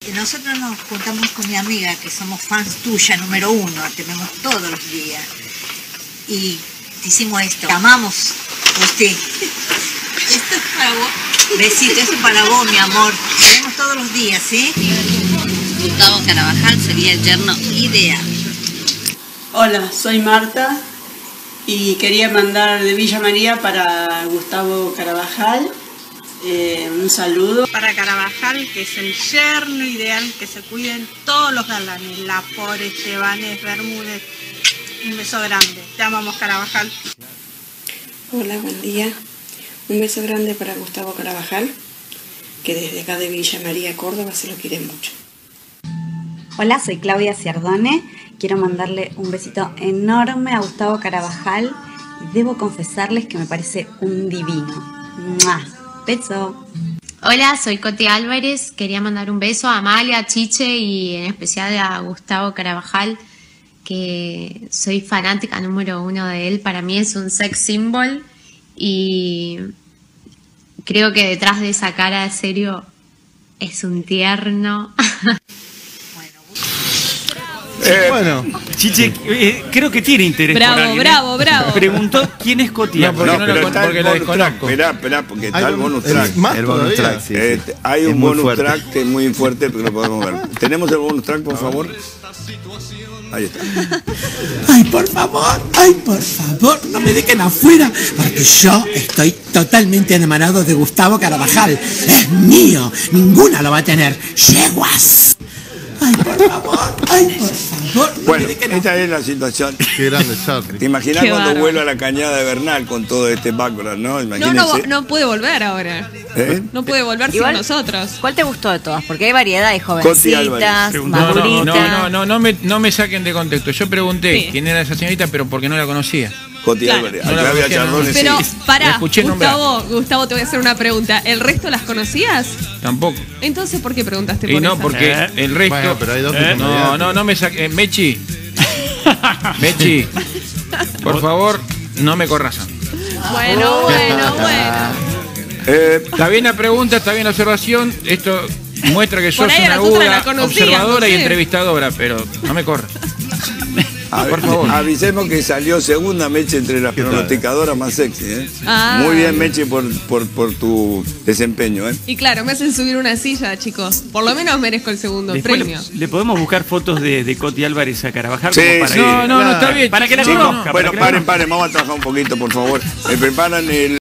Nosotros nos juntamos con mi amiga, que somos fans tuya, número 1, te vemos todos los días. Y hicimos esto. Te amamos, Agustín. Esto es para vos. Besito, esto es para vos, mi amor. Te vemos todos los días, ¿sí? Gustavo Carabajal sería el yerno ideal. Hola, soy Marta y quería mandar de Villa María para Gustavo Carabajal un saludo. Para Carabajal, que es el yerno ideal, que se cuiden todos los galanes, Lapore, Estebanes, Bermúdez. Un beso grande. Te amamos, Carabajal. Hola, buen día. Un beso grande para Gustavo Carabajal, que desde acá de Villa María, Córdoba, se lo quiere mucho. Hola, soy Claudia Ciardone. Quiero mandarle un besito enorme a Gustavo Carabajal y debo confesarles que me parece un divino. ¡Mua! Beso. Hola, soy Coti Álvarez. Quería mandar un beso a Amalia, a Chiche y en especial a Gustavo Carabajal, que soy fanática número 1 de él. Para mí es un sex symbol y creo que detrás de esa cara de serio es un tierno. Bueno, Chiche, creo que tiene interés bravo, por alguien. Bravo. Preguntó quién es Coti. No, porque la desconozco. Esperá, porque está el bonus track. El bonus track, sí. Hay un bonus track que es muy fuerte, pero lo podemos ver. ¿Tenemos el bonus track, por favor? Ahí está. Ay, por favor, no me dejen afuera, porque yo estoy totalmente enamorado de Gustavo Carabajal. Es mío, ninguna lo va a tener. ¡Yeguas! Ay, por favor, bueno, esta es la situación. Qué grande, Charlie. ¿Te imaginas cuando vuelva a la cañada de Bernal con todo este background, no? Imagínense. No puede volver ahora. No puede volver sin nosotros. ¿Cuál te gustó de todas? Porque hay variedad de jovencitas, maduritas. No me saquen de contexto. Yo pregunté quién era esa señorita, pero porque no la conocía. Coti Álvarez, a Claudia Chardone. Pero pará, Gustavo, te voy a hacer una pregunta. ¿El resto las conocías? Tampoco. Entonces, ¿por qué preguntaste por Y no, esa? porque el resto... Bueno, pero hay dos no me saquen... Mechi, por favor, no me corrasan. Bueno. Está bien la pregunta, está bien la observación. Esto muestra que sos una aguda observadora y entrevistadora, pero no me corras. Por favor. Avisemos que salió segunda Meche entre las pronosticadoras más sexy, Muy bien, Meche, por tu desempeño, Y claro, me hacen subir una silla, chicos. Por lo menos merezco el segundo premio. ¿Le podemos buscar fotos de Coti Álvarez a Carabajal? Sí, como para no, está bien. Para que la Chicos, conozca. bueno, paren, vamos a trabajar un poquito, por favor. Me preparan el...